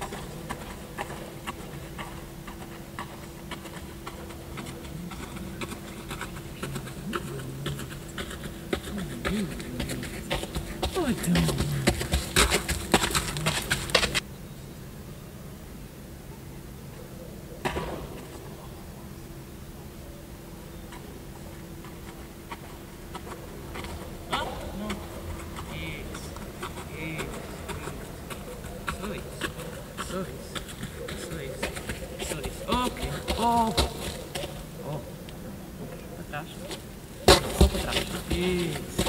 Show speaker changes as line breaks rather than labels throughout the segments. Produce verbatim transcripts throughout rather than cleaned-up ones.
Ok. Oh. Oh. Pra trás. Só pra trás. Isso. Isso.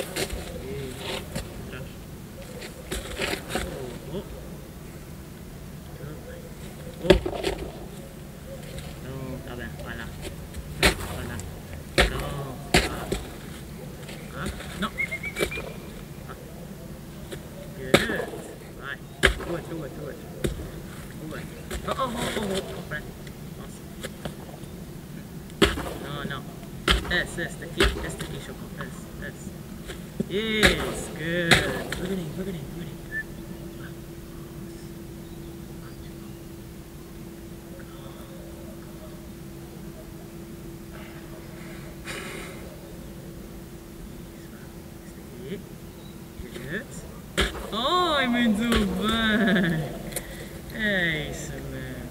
Pra trás. Oh. Oh. Oh. Não, tá bem. Vai lá. Vai lá. Não. Ah. Não. Ah. Good. Vai. Do it, do it, do it. Do it. Oh, oh, oh, oh, oh, friend. No, no. This, this, the key. This the key, Chopin. This, this. Yes, good. Look at him, look at him, look at him. Good. Ai, muito bem. É isso mesmo.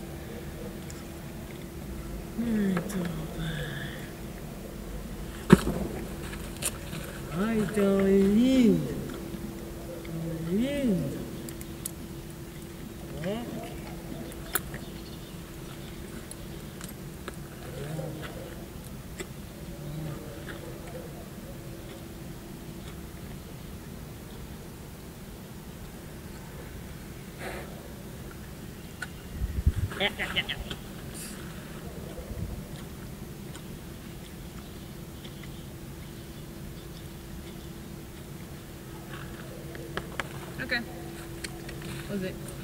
Muito bem. Ai, tão lindo. Tão lindo. Ó. Yeah, yeah, yeah, yeah. Okay. That was it.